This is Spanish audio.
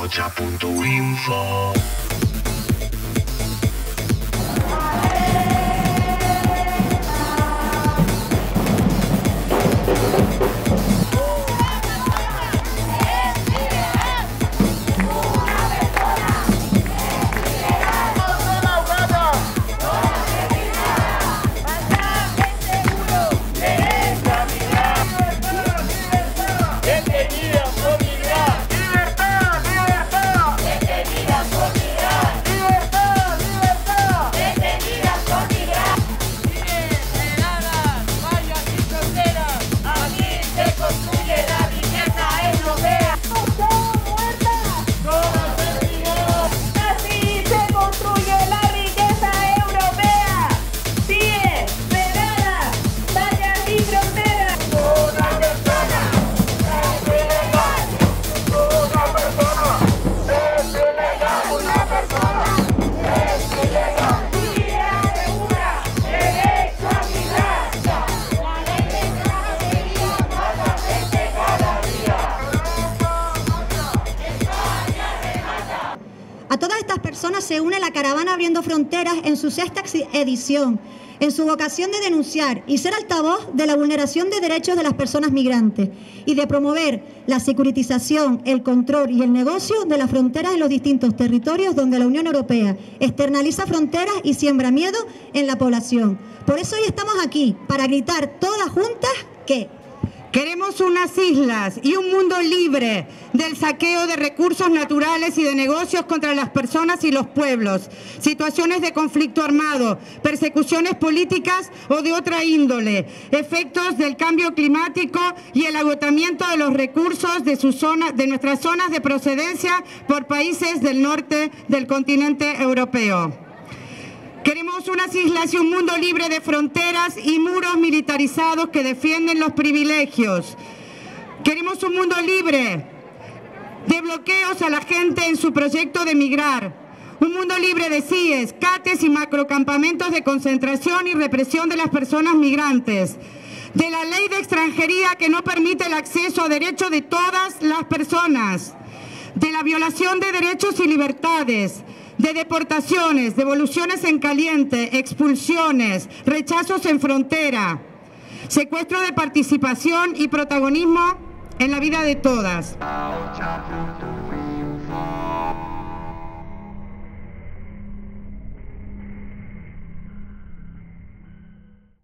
Paocha.info. A todas estas personas se une la Caravana Abriendo Fronteras en su 6ª edición, en su vocación de denunciar y ser altavoz de la vulneración de derechos de las personas migrantes y de promover la securitización, el control y el negocio de las fronteras en los distintos territorios donde la Unión Europea externaliza fronteras y siembra miedo en la población. Por eso hoy estamos aquí, para gritar todas juntas que queremos unas islas y un mundo libre del saqueo de recursos naturales y de negocios contra las personas y los pueblos, situaciones de conflicto armado, persecuciones políticas o de otra índole, efectos del cambio climático y el agotamiento de los recursos de nuestras zonas de procedencia por países del norte del continente europeo. Queremos unas islas y un mundo libre de fronteras y muros militarizados que defienden los privilegios. Queremos un mundo libre de bloqueos a la gente en su proyecto de migrar. Un mundo libre de CIES, CATES y macrocampamentos de concentración y represión de las personas migrantes. De la ley de extranjería que no permite el acceso a derechos de todas las personas. De la violación de derechos y libertades. De deportaciones, devoluciones en caliente, expulsiones, rechazos en frontera, secuestro de participación y protagonismo en la vida de todas.